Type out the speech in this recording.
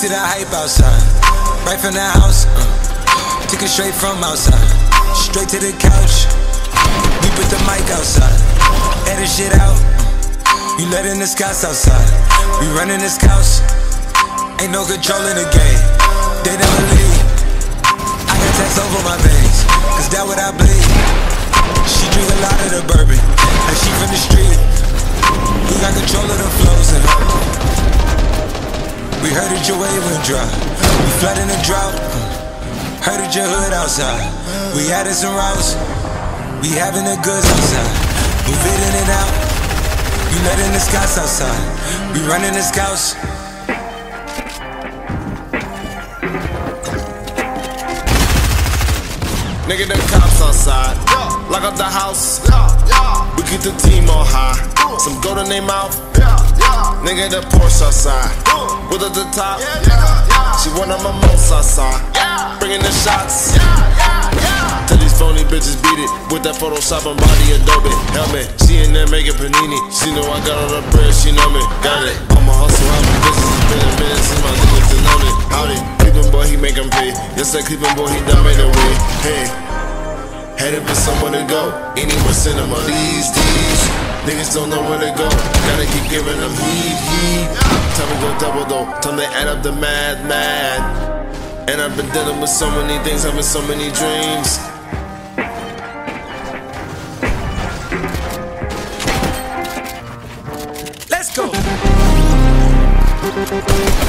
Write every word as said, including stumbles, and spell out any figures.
see the hype outside, right from the house. Uh, took it straight from outside, straight to the couch. We put the mic outside, edit shit out. You letting the scouts outside, we running the scouts. Ain't no control in the game, they never leave. I got text over my veins, cause that what I bleed. She drink a lot of the bourbon, and she from the street. We got control of the flows in her. We heard that your wave went dry, we flooding the drought. Heard that your hood outside, we added some routes. We having the goods outside, move it in and out. You letting the scouts outside, we running the scouts. Nigga, the cops outside, lock up the house. We keep the team on high, some gold in their mouth. Nigga, the Porsche outside, with at the top. She one of my most outside, bringing the shots. Tell these phony bitches beat it with that Photoshop and body Adobe helmet. She in there making panini. She know I got all the bread, she know me. Got it. I'm a hustle, I'm a business. It's been a minute since my niggas done known it. Howdy, Cleveland boy, he make 'em pay. Yes, that Cleveland boy, he done made a way. Hey, headed for somewhere to go. Anywhere cinema. These days, niggas don't know where to go. Gotta keep giving them heat, heat. Time to go double though. Time to add up the mad, mad. And I've been dealing with so many things, having so many dreams. Let's go.